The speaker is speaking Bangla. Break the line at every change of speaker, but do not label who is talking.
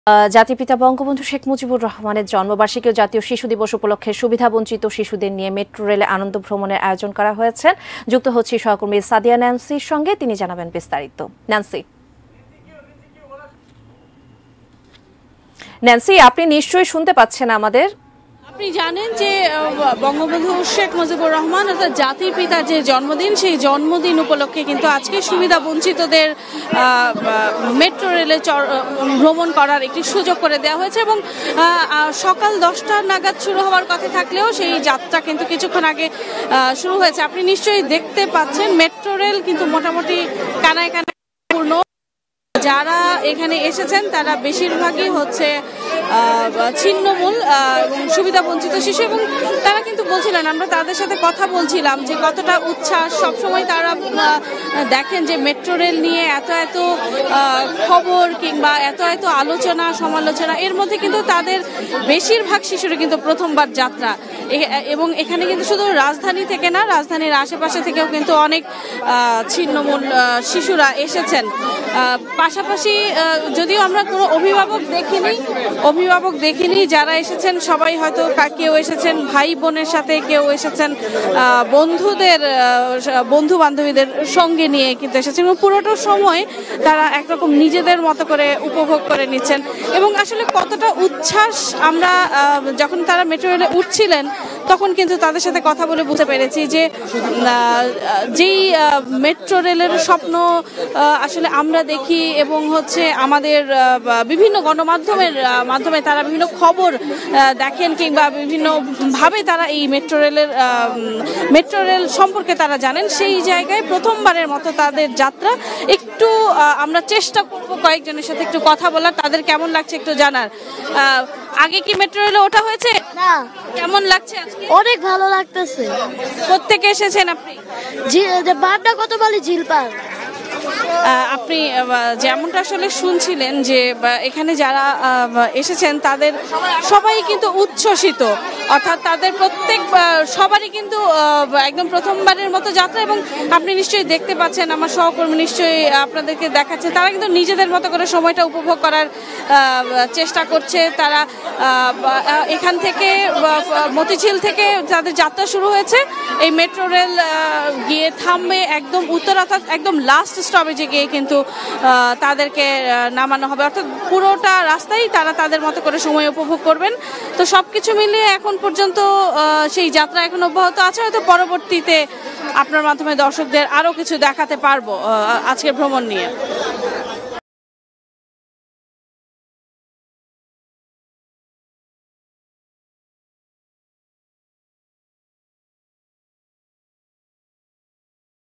জাতিপিতা বঙ্গবন্ধু শেখ মুজিবুর রহমানের জন্মবার্ষিকী ও জাতীয় শিশু দিবস উপলক্ষে সুবিধাবঞ্চিত শিশুদের নিয়ে মেট্রো রেলে আনন্দ ভ্রমণের আয়োজন করা হয়েছে। যুক্ত হচ্ছে সহকর্মী সাদিয়া ন্যান্সির সঙ্গে, তিনি জানাবেন বিস্তারিত। ন্যান্সি, আপনি নিশ্চয়ই শুনতে পাচ্ছেন আমাদের?
আপনি জানেন যে বঙ্গবন্ধু শেখ মুজিবুর রহমান অর্থাৎ জাতির পিতার যে জন্মদিন, সেই জন্মদিন উপলক্ষে কিন্তু আজকে সুবিধা বঞ্চিতদের মেট্রো রেলে ভ্রমণ করার একটি সুযোগ করে দেওয়া হয়েছে এবং সকাল 10টা নাগাদ শুরু হওয়ার কথা থাকলেও সেই যাত্রা কিন্তু কিছুক্ষণ আগে শুরু হয়েছে। আপনি নিশ্চয়ই দেখতে পাচ্ছেন মেট্রো রেল কিন্তু মোটামুটি কানায় কানায় পূর্ণ। যারা এখানে এসেছেন তারা বেশিরভাগই হচ্ছে ছিন্নমূল এবং সুবিধা বঞ্চিত শিশু, এবং তারা কিন্তু বলছিলেন, আমরা তাদের সাথে কথা বলছিলাম যে কতটা উচ্ছ্বাস। সবসময় তারা দেখেন যে মেট্রো রেল নিয়ে এত এত খবর কিংবা এত এত আলোচনা সমালোচনা, এর মধ্যে কিন্তু তাদের বেশিরভাগ শিশুরা কিন্তু প্রথমবার যাত্রা। এবং এখানে কিন্তু শুধু রাজধানী থেকে না, রাজধানীর আশেপাশে থেকেও কিন্তু অনেক ছিন্নমূল শিশুরা এসেছেন। পাশাপাশি যদিও আমরা কোনো অভিভাবক দেখিনি যারা এসেছেন সবাই হয়তো কেউ এসেছেন ভাই বোনের সাথে, কেউ এসেছেন বন্ধু বান্ধবীদের সঙ্গে নিয়ে কিন্তু এসেছেন, এবং পুরোটা সময় তারা একরকম নিজেদের মতো করে উপভোগ করে নিচ্ছেন। এবং আসলে কতটা উচ্ছ্বাস আমরা যখন তারা মেট্রো রেলে উঠছিলেন তখন কিন্তু তাদের সাথে কথা বলে বুঝতে পেরেছি যে যেই মেট্রো রেলের স্বপ্ন আসলে আমরা দেখি এবং হচ্ছে আমাদের বিভিন্ন গণমাধ্যমের মাধ্যমে তারা বিভিন্ন খবর দেখেন কিংবা বিভিন্নভাবে তারা এই মেট্রো রেল সম্পর্কে তারা জানেন, সেই জায়গায় প্রথমবারের মতো তাদের যাত্রা। একটু আমরা চেষ্টা করব কয়েকজনের সাথে একটু কথা বলার, তাদের কেমন লাগছে একটু জানার। আগে কি মেট্রো রেলে ওঠা হয়েছে?
না।
কেমন লাগছে আজকে?
অনেক ভালো লাগতেছে।
কোত্থেকে এসেছেন আপনি?
বাড্ডা কোতোয়ালি ঝিলপাড়।
আপনি যেমনটা আসলে শুনছিলেন যে এখানে যারা এসেছেন তাদের সবাই কিন্তু উচ্ছ্বসিত, অর্থাৎ তাদের সবারই কিন্তু একদম প্রথমবারের মতো যাত্রা। এবং আপনি নিশ্চয়ই দেখতে পাচ্ছেন, আমার সহকর্মী নিশ্চয়ই আপনাদেরকে দেখাচ্ছে, তারা কিন্তু নিজেদের মতো করে সময়টা উপভোগ করার চেষ্টা করছে। তারা এখান থেকে মতিঝিল থেকে তাদের যাত্রা শুরু হয়েছে। এই মেট্রো রেল গিয়ে থামবে একদম উত্তর, অর্থাৎ একদম লাস্ট স্টপেজে গিয়ে কিন্তু তাদেরকে নামানো হবে, অর্থাৎ পুরোটা রাস্তায় তারা তাদের মতো করে সময় উপভোগ করবেন। তো সবকিছু মিলিয়ে এখন পর্যন্ত সেই যাত্রা এখন অব্যাহত আছে। হয়তো পরবর্তীতে আপনার মাধ্যমে দর্শকদের আরো কিছু দেখাতে পারবো আজকের ভ্রমণ নিয়ে।